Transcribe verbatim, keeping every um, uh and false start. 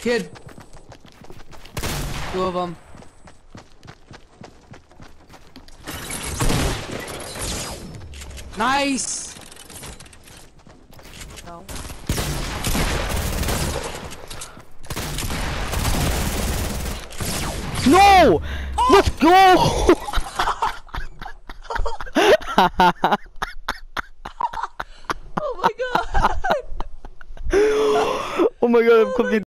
kid. Two of them. Nice. No. No! Oh! Let's go! Oh my god! Oh my god, I'm completely